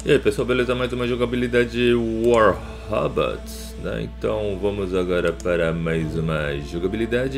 E aí pessoal, beleza? Mais uma jogabilidade War Robots, né? Então vamos agora para mais uma jogabilidade.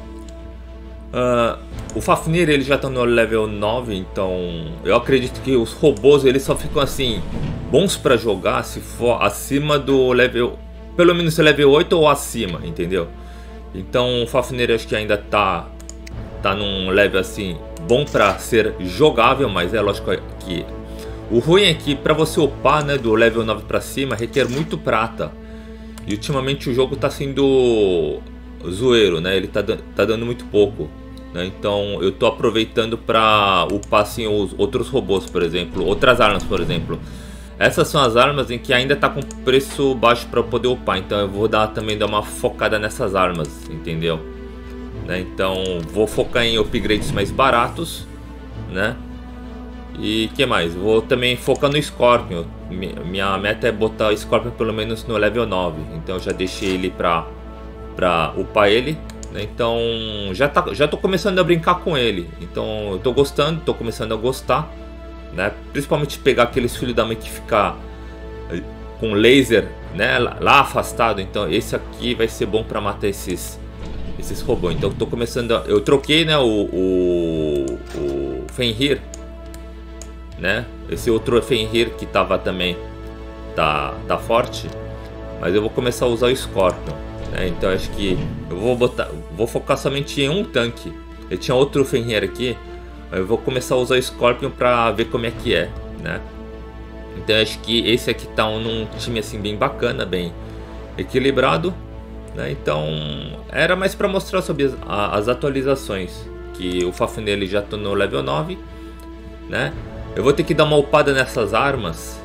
O Fafnir ele já está no level 9, então eu acredito que os robôs eles só ficam assim bons para jogar se for acima do level, pelo menos level 8 ou acima, entendeu? Então o Fafnir acho que ainda tá num level assim bom para ser jogável, mas é lógico que o ruim é que para você upar, né, do level 9 para cima requer muito prata. E ultimamente o jogo tá sendo zoeiro, né? Ele tá dando muito pouco, né? Então eu tô aproveitando para upar assim os outros robôs, por exemplo, outras armas, por exemplo. Essas são as armas em que ainda tá com preço baixo para poder upar, então eu vou também dar uma focada nessas armas, entendeu? Né? Então vou focar em upgrades mais baratos, né? E que mais? Vou também focar no Scorpion. Minha meta é botar o Scorpion pelo menos no level 9. Então eu já deixei ele pra upar ele, né? Então já tô começando a brincar com ele. Então eu tô gostando, tô começando a gostar, né? Principalmente pegar aqueles filhos da mãe que fica com laser, né, lá afastado. Então esse aqui vai ser bom pra matar esses robôs. Então eu tô começando eu troquei, né, o Fenrir, né? Esse outro Fenrir que tava também tá forte, mas eu vou começar a usar o Scorpion, né? Então acho que eu vou focar somente em um tanque. Eu tinha outro Fenrir aqui, mas eu vou começar a usar o Scorpion pra ver como é que é, né? Então acho que esse aqui tá num time assim bem bacana, bem equilibrado, né? Então era mais para mostrar sobre as atualizações, que o Fafnir ele já tá no level 9, né? Eu vou ter que dar uma upada nessas armas,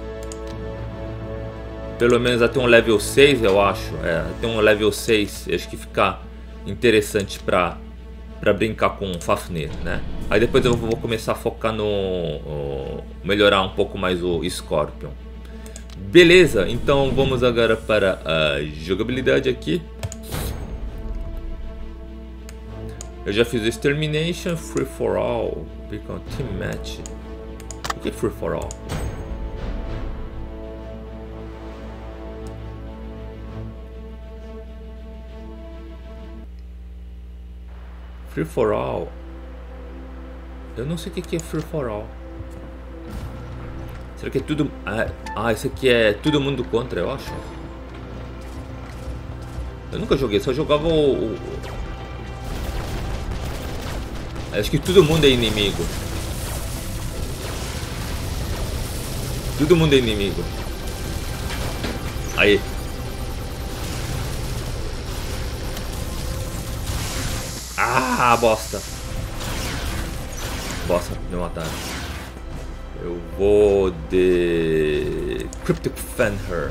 pelo menos até um level 6, eu acho. Até um level 6, acho que fica interessante pra brincar com o Fafnir, né? Aí depois eu vou começar a focar no melhorar um pouco mais o Scorpion. Beleza, então vamos agora para a jogabilidade aqui. Eu já fiz o Extermination, Free for All, Become Team Match. O que é Free for All? Free for All. Eu não sei o que é Free for All. Será que é tudo... isso aqui é todo mundo contra, eu acho. Eu nunca joguei, só jogava acho que todo mundo é inimigo. Todo mundo é inimigo. Aí. Bosta. Bosta, me mataram. Eu vou de Cryptic Fenrir.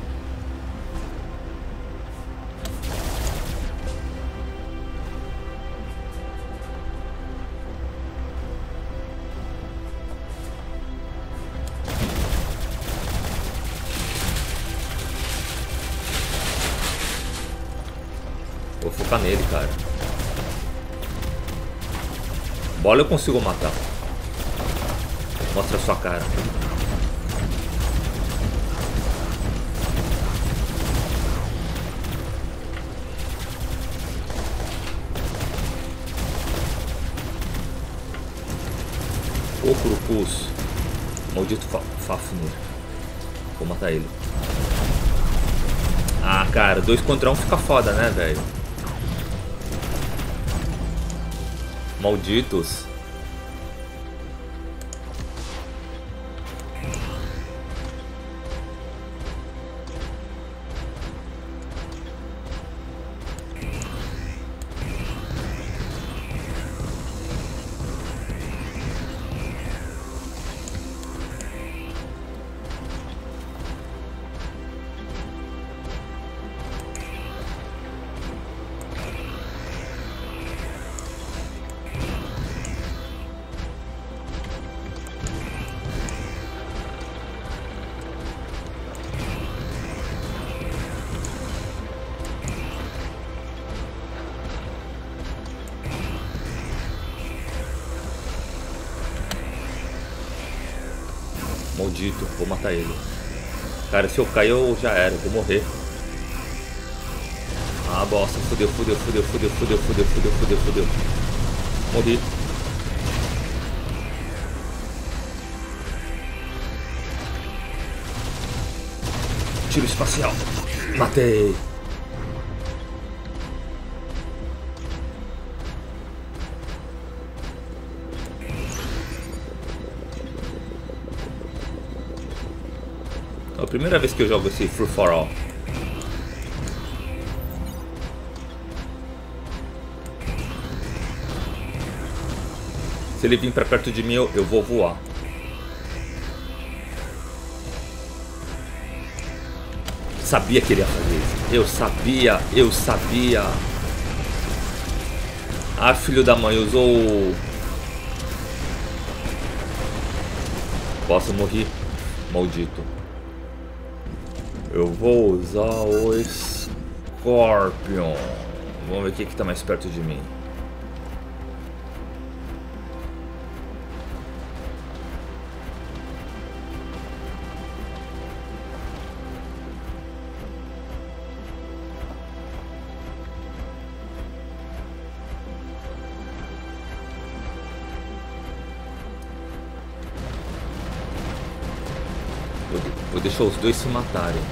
Vou focar nele, cara. Bola eu consigo matar. Mostra a sua cara. Ô Crocus. Maldito Fafnir. Vou matar ele. Cara, 2 contra 1 fica foda, né, velho? Malditos. Maldito, vou matar ele. Cara, se eu cair eu já era, vou morrer. Ah, bosta, fudeu. Morri. Tiro espacial. Matei. É a primeira vez que eu jogo esse Free for All. Se ele vir pra perto de mim, eu vou voar. Sabia que ele ia fazer isso. Eu sabia. Ah, filho da mãe, usou o... Posso morrer? Maldito. Eu vou usar o Scorpion. Vamos ver o que tá mais perto de mim. Vou deixar os dois se matarem.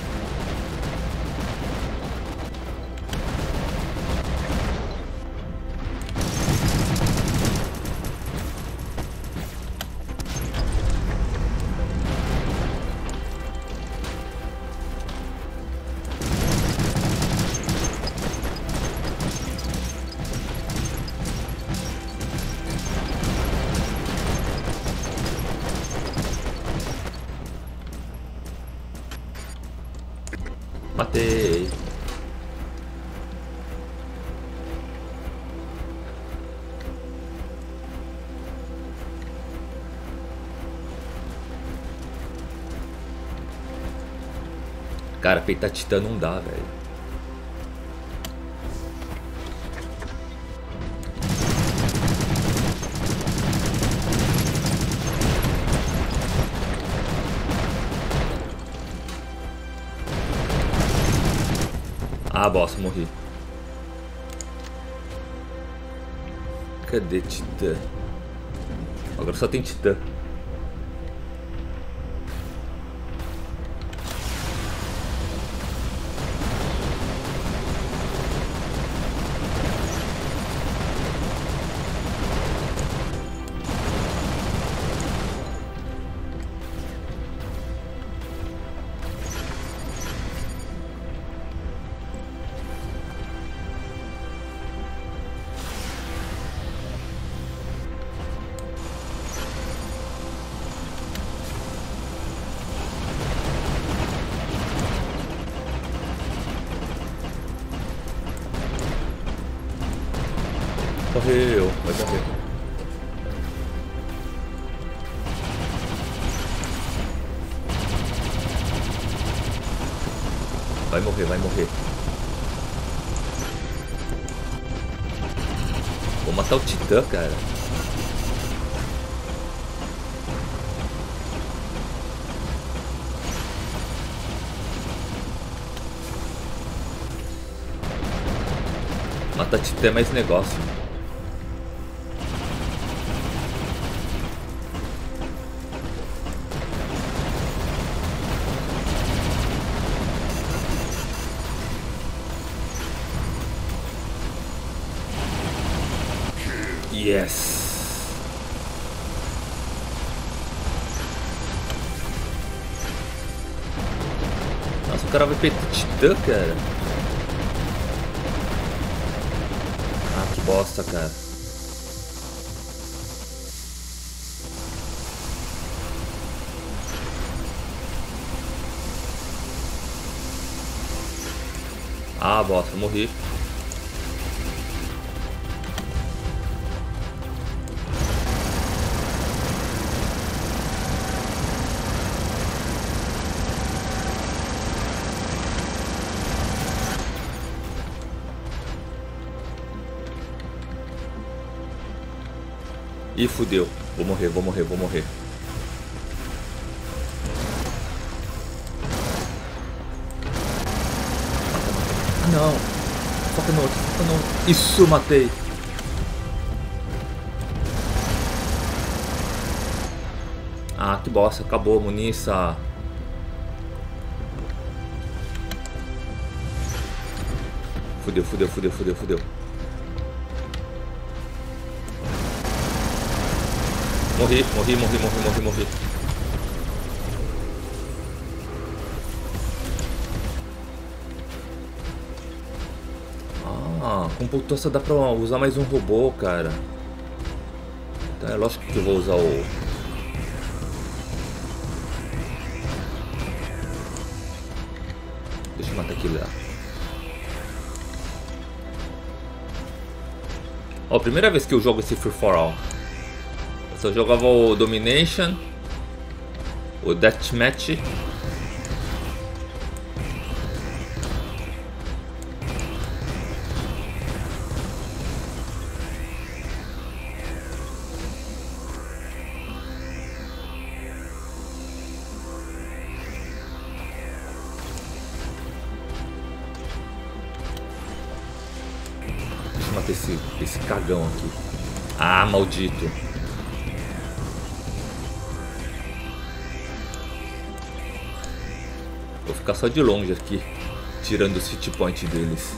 Matei. Cara, peitar titã não dá, velho. Ah, bosta, morri. Cadê titã? Agora só tem titã. Morreu, vai morrer. Vai morrer, vai morrer. Vou matar o titã, cara. Matar titã é mais negócio. Yes. Nossa, o cara vai peitar titã, cara. Ah, que bosta, cara. Ah, bosta, morri. Ih, fudeu. Vou morrer. não. Foca no outro, foca no outro. Isso, matei. Ah, que bosta, acabou a munição. Fudeu, fudeu, fudeu, fudeu, fudeu. Morri, morri, morri, morri, morri, morri. Ah, com pontuação dá pra usar mais um robô, cara. Então é lógico que eu vou usar o... Deixa eu matar aquele lá. Ó, primeira vez que eu jogo esse Free For All. Eu só jogava o Domination, o Deathmatch. Deixa eu matar esse cagão aqui. Ah, maldito. Vou ficar só de longe aqui, tirando os hit point deles.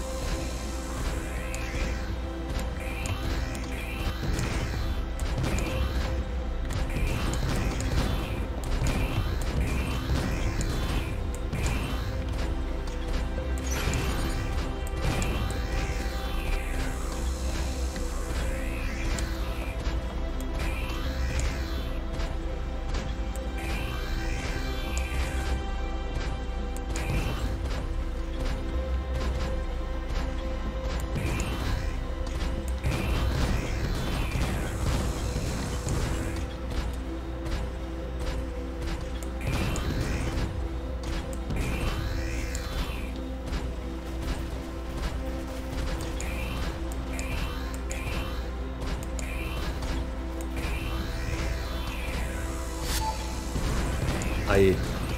Aí.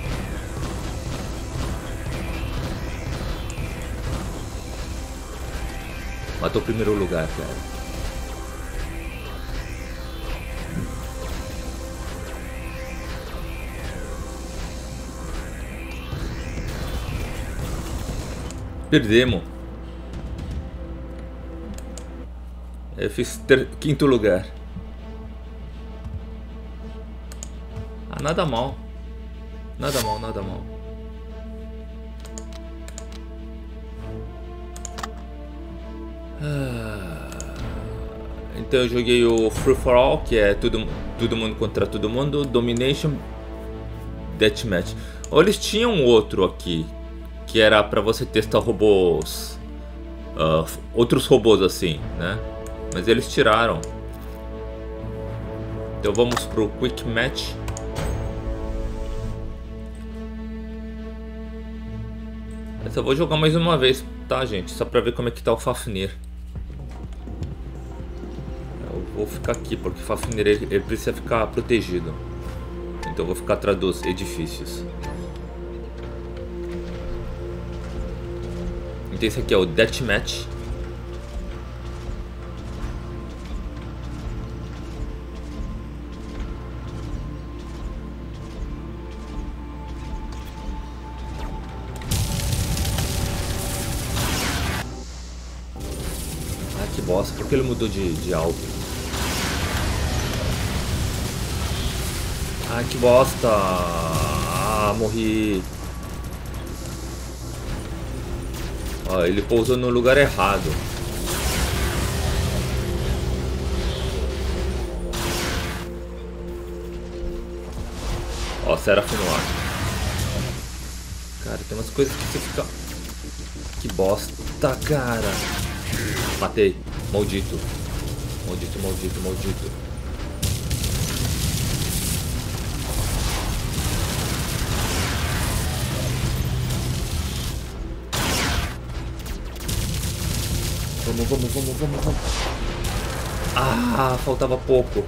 Matou o primeiro lugar, cara. Perdemos. Eu fiz quinto lugar. Ah, nada mal. Nada mal, nada mal. Então eu joguei o Free For All, que é todo mundo contra todo mundo. Domination, Deathmatch. Ou eles tinham outro aqui, que era pra você testar robôs, outros robôs assim, né? Mas eles tiraram. Então vamos pro Quick Match. Eu só vou jogar mais uma vez, tá, gente? Só pra ver como é que tá o Fafnir. Eu vou ficar aqui, porque o Fafnir ele precisa ficar protegido. Então eu vou ficar atrás dos edifícios. Então esse aqui é o Deathmatch. Que bosta, por que ele mudou de alto? Ah, que bosta! Ah, morri! Ó, ele pousou no lugar errado. Ó, Seraph no ar. Cara, tem umas coisas que você fica... Que bosta, cara! Matei. Maldito. Maldito, maldito, maldito. Vamos, vamos, vamos, vamos, vamos. Ah, faltava pouco.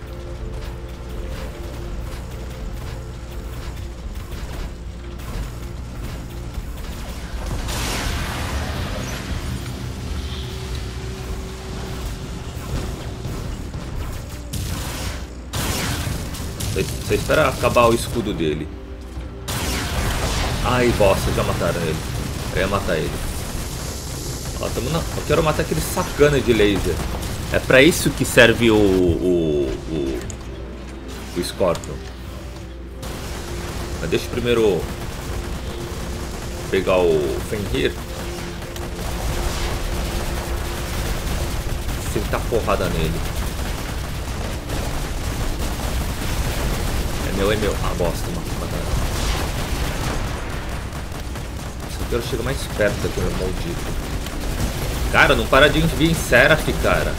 Você espera acabar o escudo dele. Ai, bosta, já mataram ele. Eu ia matar ele. Ó, eu quero matar aquele sacana de laser. É pra isso que serve o Scorpion. Mas deixa eu primeiro pegar o Fenrir. Sentar porrada nele. É meu. Ah, bosta, mataram. Só quero chegar mais perto daquele maldito. Cara, não para de vir em Seraph, cara.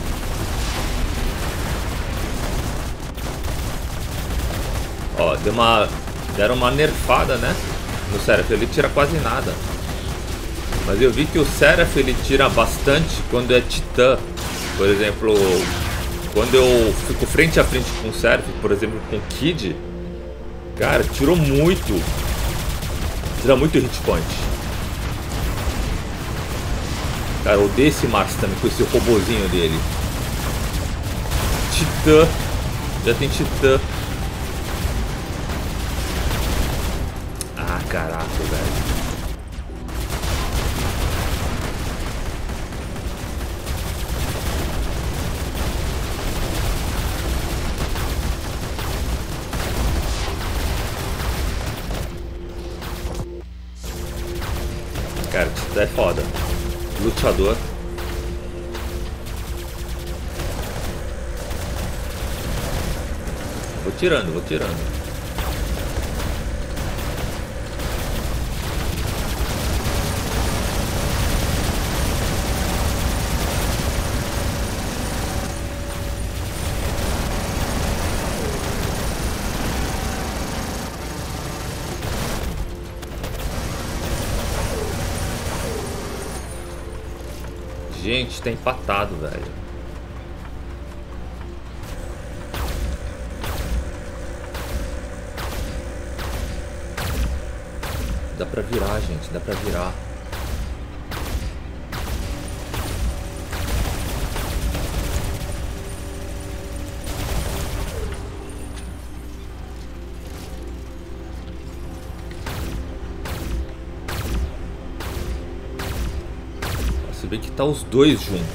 Ó, deram uma nerfada, né? No Seraph, ele tira quase nada. Mas eu vi que o Seraph ele tira bastante quando é Titã. Por exemplo, quando eu fico frente a frente com o Seraph, por exemplo, com o Kid, cara, tirou muito. Tira muito hit point. Cara, eu odeio esse Mars também com esse robozinho dele. Titã. Já tem Titã. Ah, caraca, velho. Cara, Titã é foda. Lutador. Vou tirando. Gente, tá empatado, velho. Dá pra virar, gente. Dá pra virar. Se bem que tá os dois juntos.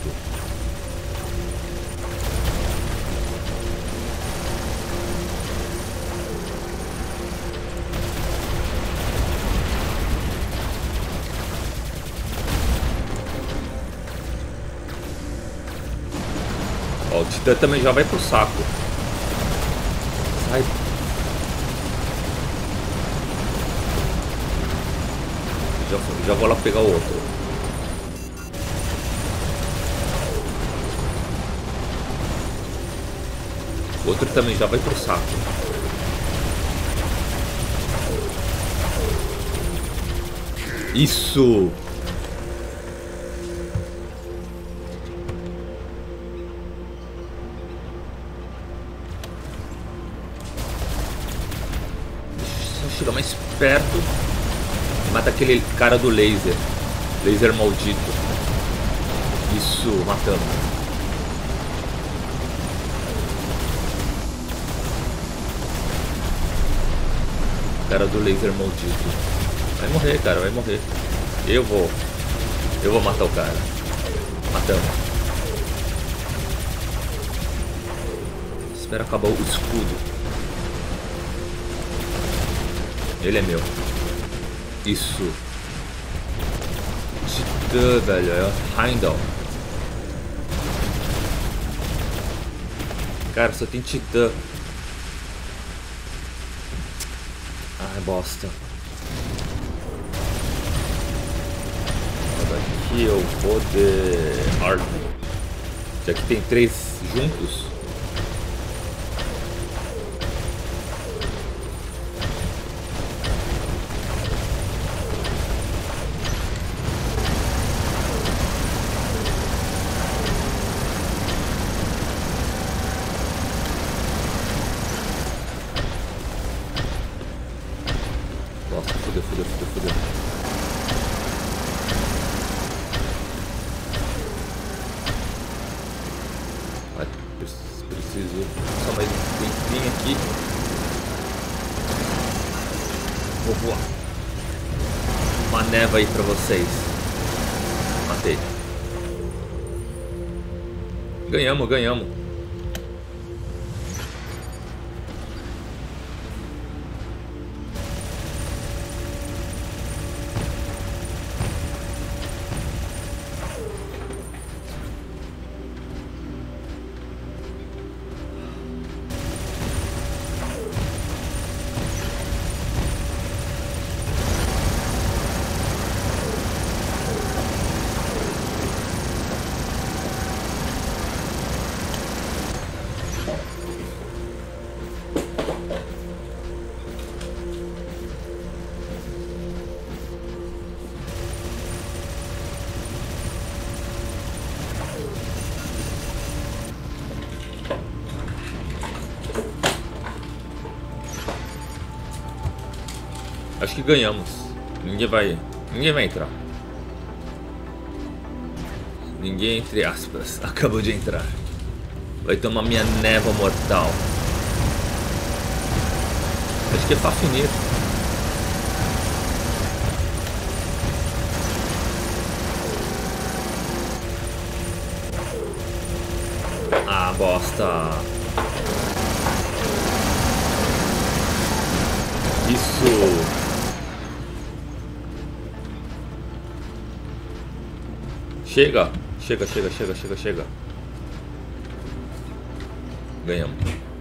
Ó, o Titã também já vai pro saco. Sai. Já vou lá pegar o outro. O outro também já vai pro saco. Isso! Deixa eu chegar mais perto. Mata aquele cara do laser. Laser maldito. Isso, matamos. Cara do laser maldito. Vai morrer, cara, vai morrer. Eu vou matar o cara. Matamos. Espera acabar o escudo. Ele é meu. Isso. Titã, velho. É Heimdall. Cara, só tem Titã. Ai, bosta. Aqui eu vou de Arthur. Já que tem 3 juntos. Nossa, fudeu. Preciso só mais um tempinho aqui. Vou voar. Uma neva aí pra vocês. Matei. Ganhamos, ganhamos. Acho que ganhamos. Ninguém vai entrar. Ninguém, entre aspas, acabou de entrar. Vai tomar minha névoa mortal. Acho que é Fafnir. Ah, bosta. Isso. Chega, chega. Ganhamos.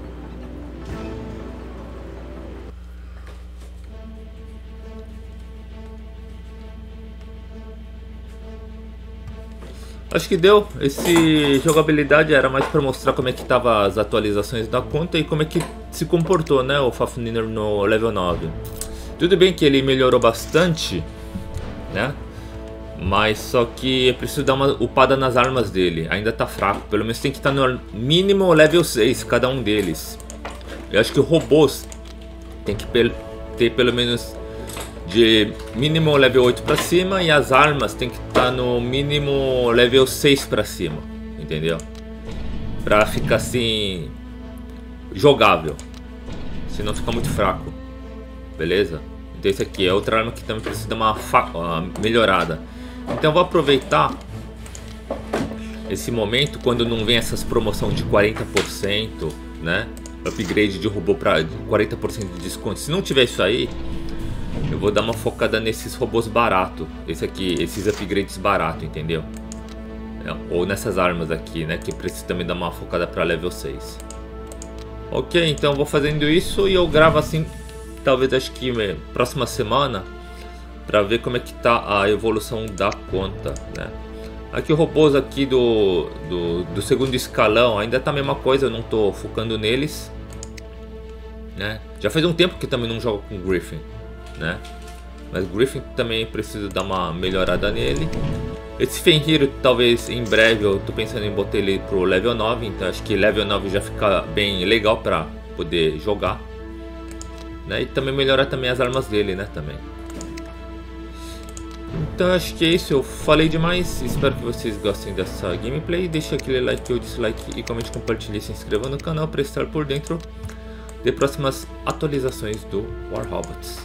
Acho que deu. Esse jogabilidade era mais para mostrar como é que tava as atualizações da conta e como é que se comportou, né, o Fafnir no level 9. Tudo bem que ele melhorou bastante, né? Mas só que é preciso dar uma upada nas armas dele. Ainda tá fraco. Pelo menos tem que estar no mínimo level 6, cada um deles. Eu acho que os robôs tem que ter pelo menos de mínimo level 8 pra cima. E as armas tem que estar no mínimo level 6 pra cima. Entendeu? Pra ficar assim jogável. Senão fica muito fraco. Beleza? Então esse aqui é outra arma que também precisa dar uma melhorada. Então eu vou aproveitar esse momento quando não vem essas promoções de 40%, né? Upgrade de robô para 40% de desconto. Se não tiver isso aí, eu vou dar uma focada nesses robôs baratos. Esse aqui, esses upgrades baratos, entendeu? Ou nessas armas aqui, né? Que precisa também dar uma focada para level 6. Ok, então eu vou fazendo isso e eu gravo assim, talvez acho que próxima semana, para ver como é que tá a evolução da conta, né? Aqui os robôs aqui do segundo escalão ainda tá a mesma coisa, eu não tô focando neles, né? Já faz um tempo que também não jogo com Griffin, né? Mas Griffin também preciso dar uma melhorada nele. Esse Fenrir talvez em breve eu tô pensando em botar ele pro level 9, então acho que level 9 já fica bem legal para poder jogar, né? E também melhorar também as armas dele, né, também. Então acho que é isso, eu falei demais, espero que vocês gostem dessa gameplay, deixe aquele like ou dislike e comente, compartilhe e se inscreva no canal para estar por dentro de próximas atualizações do War Robots.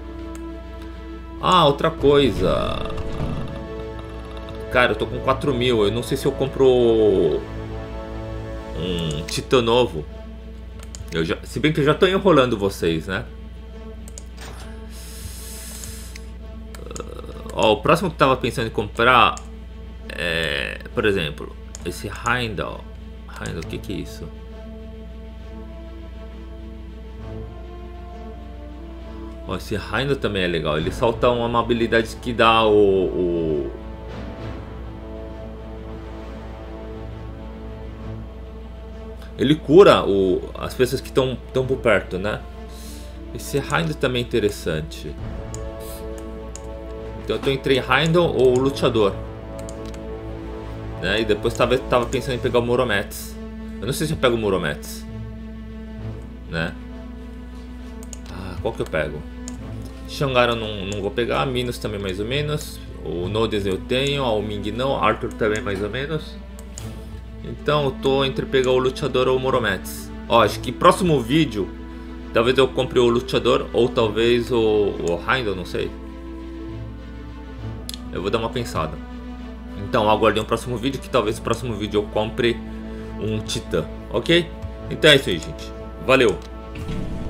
Ah, outra coisa, cara, eu tô com 4.000, eu não sei se eu compro um Titã novo, se bem que eu já tô enrolando vocês, né? Ó, o próximo que eu tava pensando em comprar é, por exemplo, esse Heimdall. Heimdall, o que é isso? Ó, esse Heimdall também é legal. Ele solta uma habilidade que dá ele cura as pessoas que estão por perto, né? Esse Heimdall também é interessante. Então eu tô entre Heimdall ou Luchador, né? E depois tava pensando em pegar o Muromets. Eu não sei se eu pego o Muromets, né? Ah, qual que eu pego? Shangara eu não vou pegar, Minos também mais ou menos. O Nodes eu tenho, o Ming não, Arthur também mais ou menos. Então eu tô entre pegar o Luchador ou o Muromets. Ó, acho que próximo vídeo Talvez eu compre o Luteador ou talvez o Heimdall, não sei. Eu vou dar uma pensada. Então aguardem o próximo vídeo, que talvez no próximo vídeo eu compre um Titã, ok? Então é isso aí, gente. Valeu!